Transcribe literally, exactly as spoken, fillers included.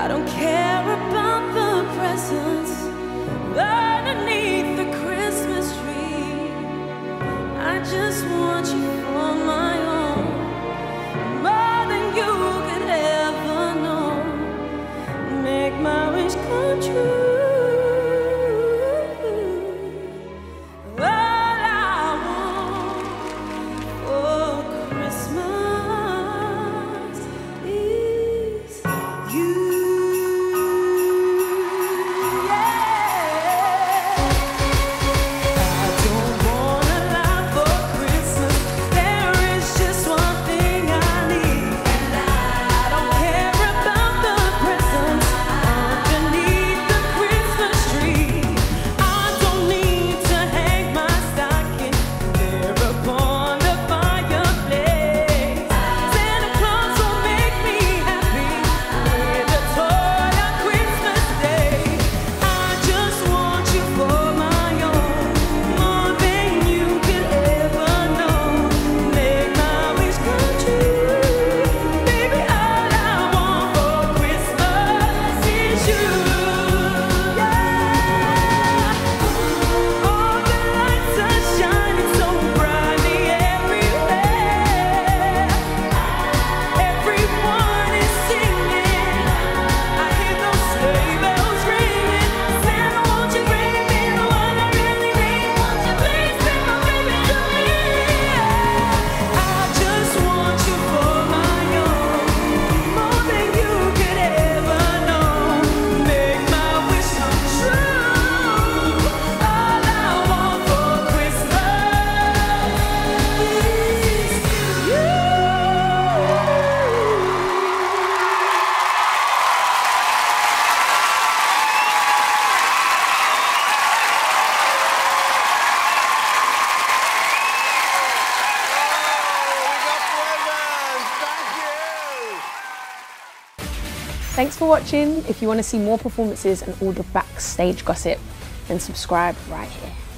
don't care about the presents underneath the Christmas tree. I just want you for my own, more than you could ever know. Make my wish come true. Thanks for watching. If you want to see more performances and all the backstage gossip, then subscribe right here.